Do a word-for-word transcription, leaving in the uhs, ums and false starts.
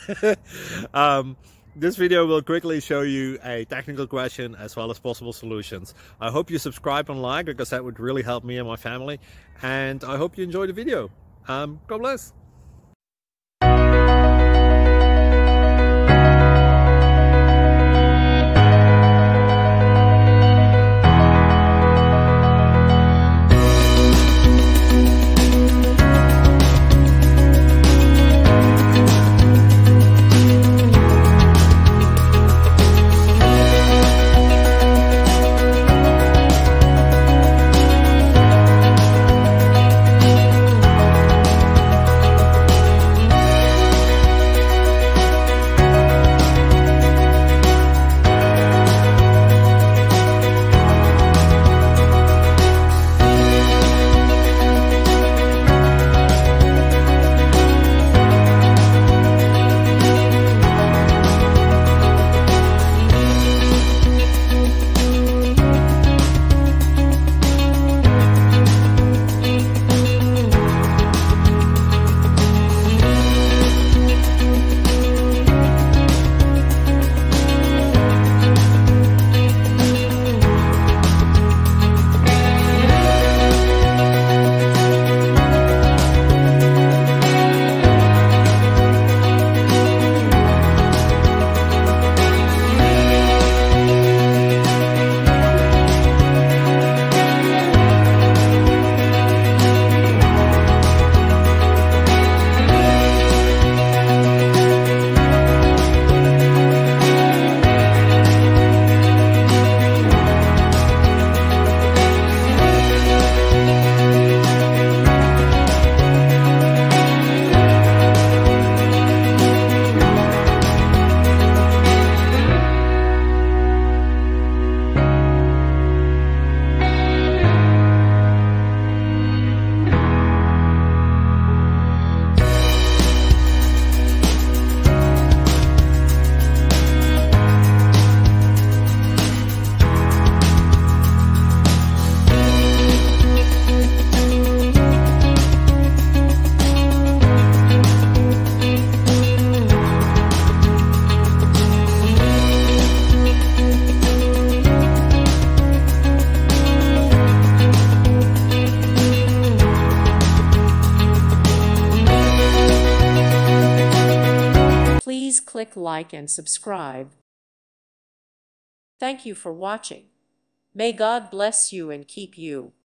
um, this video will quickly show you a technical question as well as possible solutions. I hope you subscribe and like, because that would really help me and my family. And I hope you enjoy the video. Um, God bless. Please click like and subscribe. Thank you for watching. May God bless you and keep you.